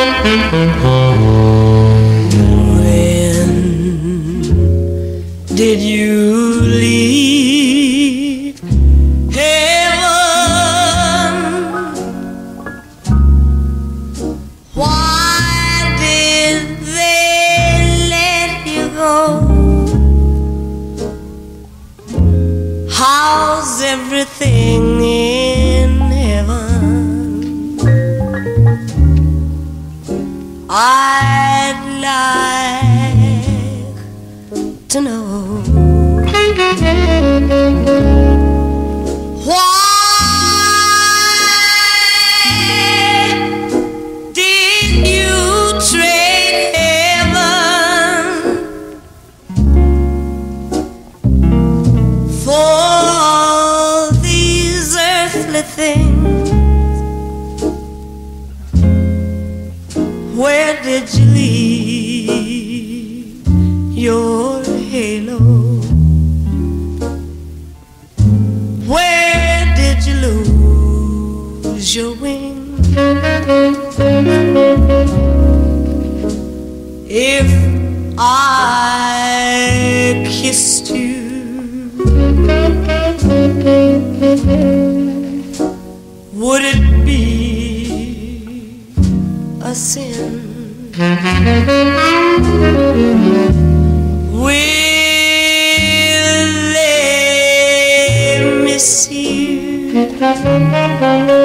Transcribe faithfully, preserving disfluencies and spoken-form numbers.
When did you leave heaven? Why did they let you go? How's everything in heaven? I'd like to know. Why did you trade heaven for all these earthly things? Where did you leave your halo? Where did you lose your wings? If I kissed you, would it be a sin? Will they miss you?